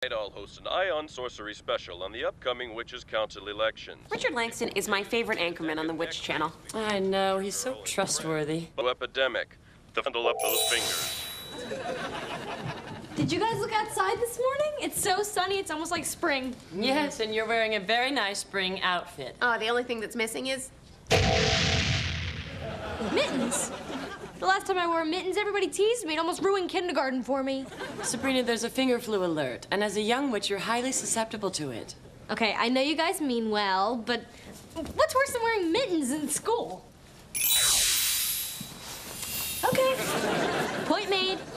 Tonight I'll host an Ion Sorcery special on the upcoming Witches Council elections. Richard Langston is my favorite anchorman on the Witch Channel. I know, he's so trustworthy. Epidemic. To handle up those fingers. Did you guys look outside this morning? It's so sunny, it's almost like spring. Yes, and you're wearing a very nice spring outfit. Oh, the only thing that's missing is... Mittens? The last time I wore mittens, everybody teased me. It almost ruined kindergarten for me. Sabrina, there's a finger flu alert, and as a young witch, you're highly susceptible to it. Okay, I know you guys mean well, but what's worse than wearing mittens in school? Okay, point made.